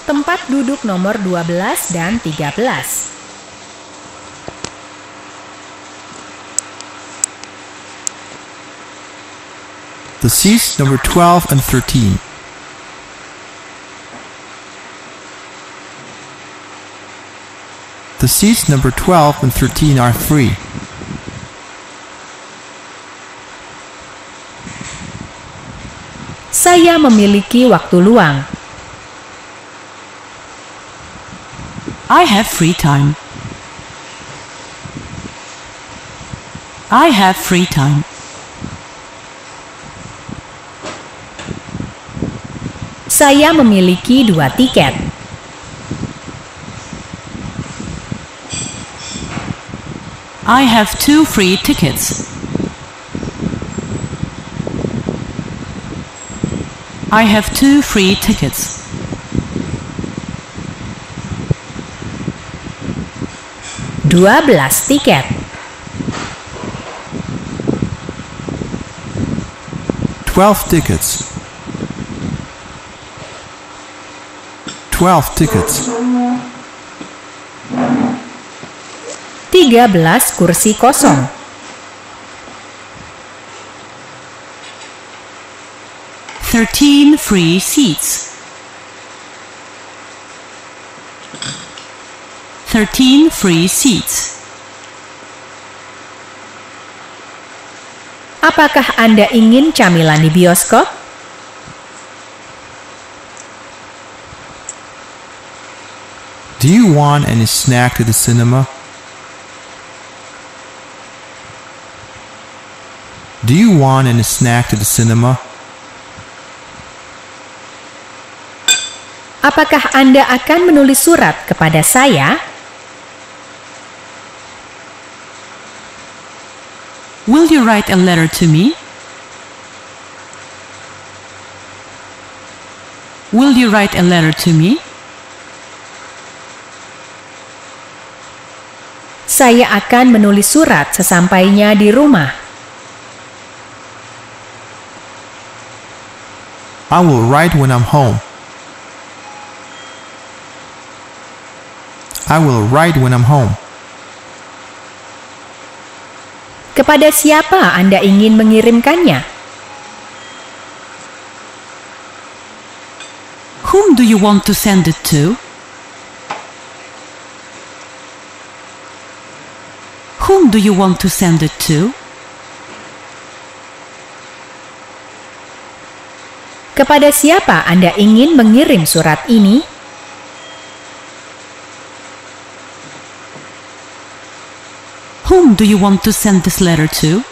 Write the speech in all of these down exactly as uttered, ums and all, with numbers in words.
tempat duduk nomor dua belas dan tiga belas. The seats number twelve and thirteen. The seats number twelve and thirteen are free. Saya memiliki waktu luang. I have free time. I have free time. Saya memiliki dua tiket. I have two free tickets. I have two free tickets. Dua belas tiket. Twelve tickets. Twelve tickets. Tiga belas kursi kosong. Thirteen free seats. Thirteen free seats. Apakah Anda ingin camilan di bioskop? Do you want any snack at the cinema? Do you want any snack at the cinema? Apakah Anda akan menulis surat kepada saya? Will you write a letter to me? Will you write a letter to me? Saya akan menulis surat sesampainya di rumah. I will write when I'm home. I will write when I'm home. Kepada siapa Anda ingin mengirimkannya? Whom do you want to send it to? Whom do you want to send it to? Kepada siapa Anda ingin mengirim surat ini? Whom do you want to send this letter to?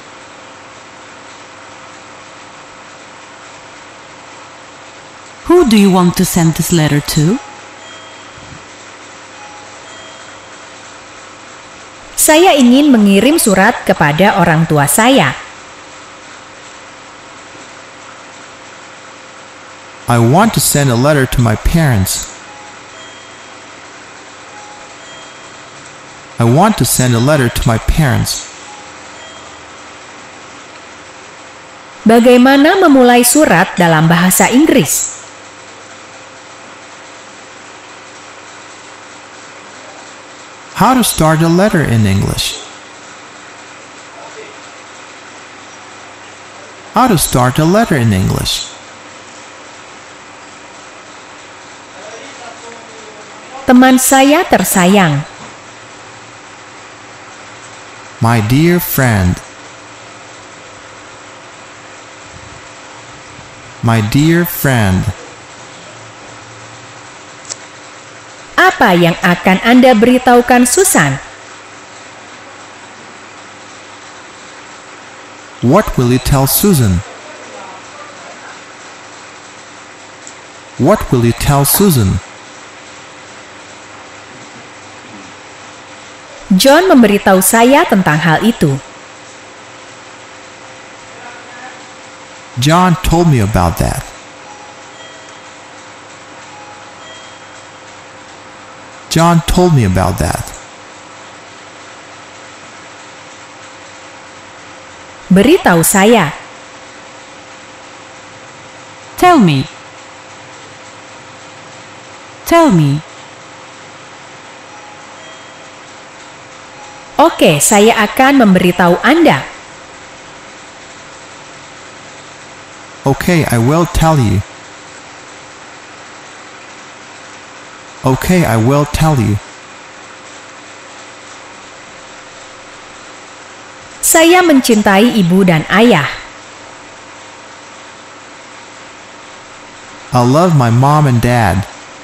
Who do you want to send this letter to? Saya ingin mengirim surat kepada orang tua saya. I want to send a letter to my parents. I want to send a letter to my parents. Bagaimana memulai surat dalam bahasa Inggris? How to start a letter in English? How to start a letter in English? Teman saya tersayang. My dear friend. My dear friend. Apa yang akan Anda beritahukan Susan? What will you tell Susan? What will you tell Susan? John memberitahu saya tentang hal itu. John told me about that. John told me about that. Beritahu saya. Tell me. Tell me. Oke, saya akan memberitahu Anda. Okay, I will tell you. Okay, I will tell you. Saya mencintai ibu dan ayah. I love my mom and dad.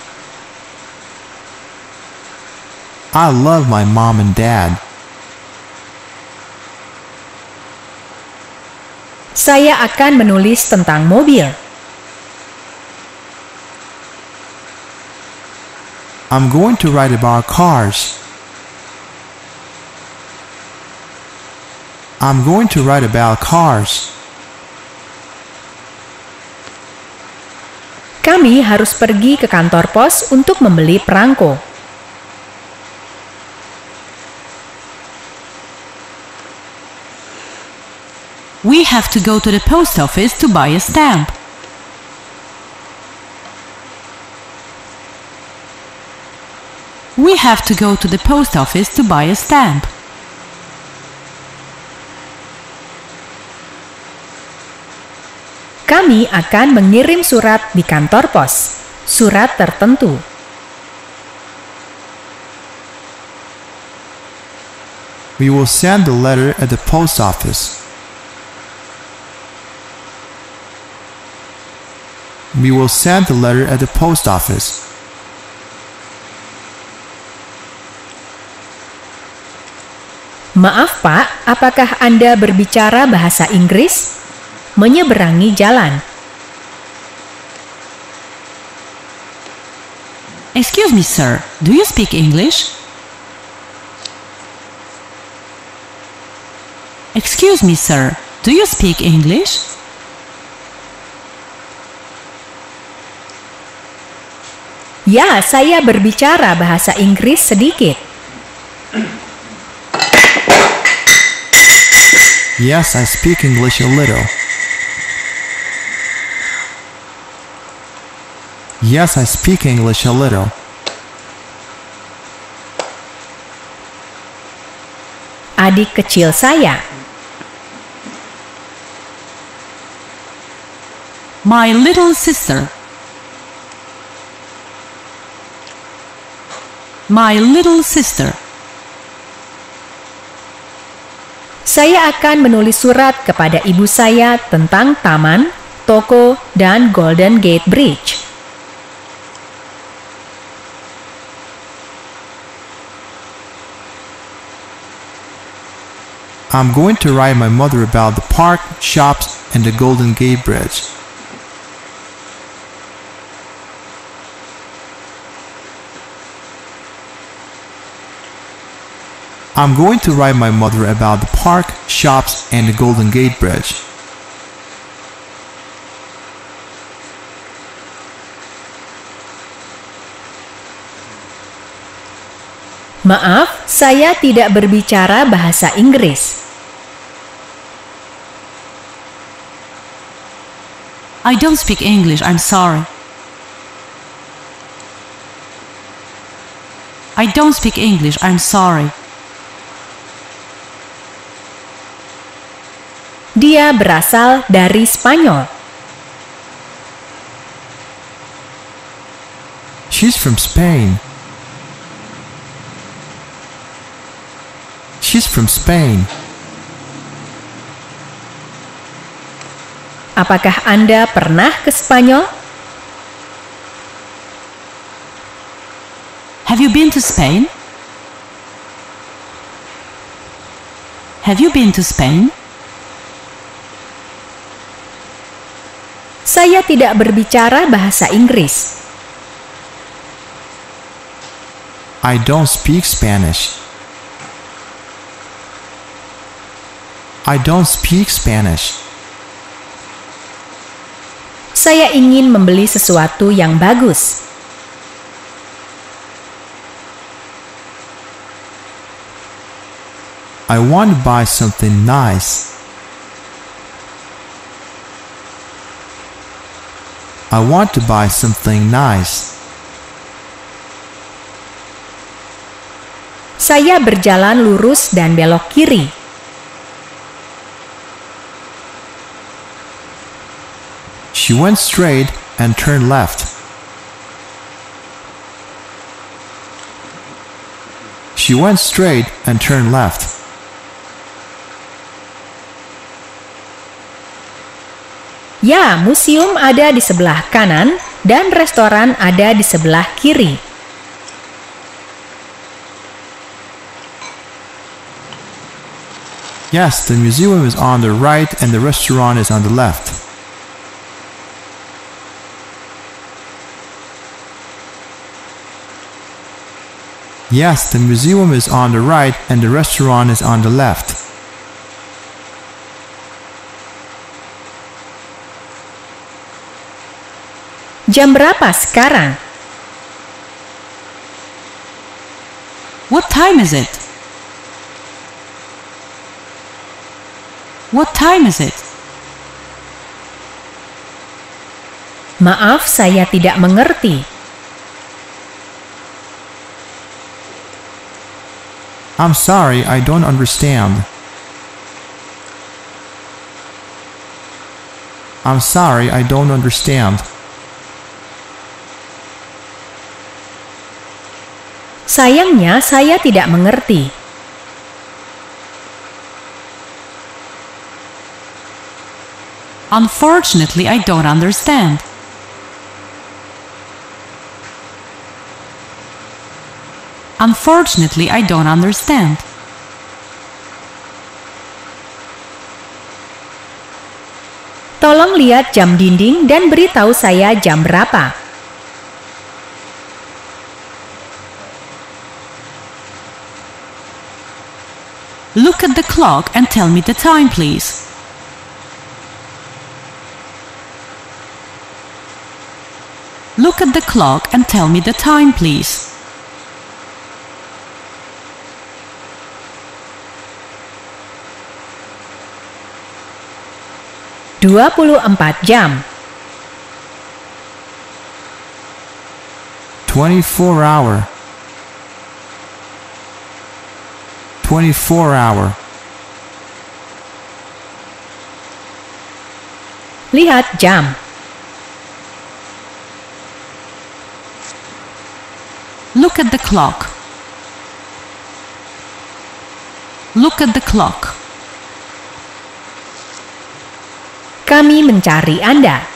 I love my mom and dad. Saya akan menulis tentang mobil. I'm going to write about cars. I'm going to write about cars. Kami harus pergi ke kantor pos untuk membeli perangko. We have to go to the post office to buy a stamp. We have to go to the post office to buy a stamp. Kami akan mengirim surat di kantor pos. Surat tertentu. We will send the letter at the post office. We will send the letter at the post office. Maaf Pak, apakah Anda berbicara bahasa Inggris? Menyeberangi jalan. Excuse me, sir. Do you speak English? Excuse me, sir. Do you speak English? Ya, saya berbicara bahasa Inggris sedikit. Yes, I speak English a little. Yes, I speak English a little. Adik kecil saya. My little sister. My little sister. Saya akan menulis surat kepada ibu saya tentang taman, toko, dan Golden Gate Bridge. I'm going to write my mother about the park, shops, and the Golden Gate Bridge. I'm going to write my mother about the park, shops, and the Golden Gate Bridge. Maaf, saya tidak berbicara bahasa Inggris. I don't speak English, I'm sorry. I don't speak English, I'm sorry. Dia berasal dari Spanyol. She's from Spain. She's from Spain. Apakah Anda pernah ke Spanyol? Have you been to Spain? Have you been to Spain? Saya tidak berbicara bahasa Inggris. I don't speak Spanish. I don't speak Spanish. Saya ingin membeli sesuatu yang bagus. I want to buy something nice. I want to buy something nice. Saya berjalan lurus dan belok kiri. She went straight and turned left. She went straight and turned left. Ya, museum ada di sebelah kanan dan restoran ada di sebelah kiri. Yes, the museum is on the right and the restaurant is on the left. Yes, the museum is on the right and the restaurant is on the left. Jam berapa sekarang? What time is it? What time is it? Maaf, saya tidak mengerti. I'm sorry, I don't understand. I'm sorry, I don't understand. Sayangnya, saya tidak mengerti. Unfortunately, I don't understand. Unfortunately, I don't understand. Tolong lihat jam dinding dan beritahu saya jam berapa. Look at the clock and tell me the time, please. Look at the clock and tell me the time, please. dua puluh empat jam. twenty-four hour. twenty-four hour. Lihat jam. Look at the clock. Look at the clock. Kami mencari Anda.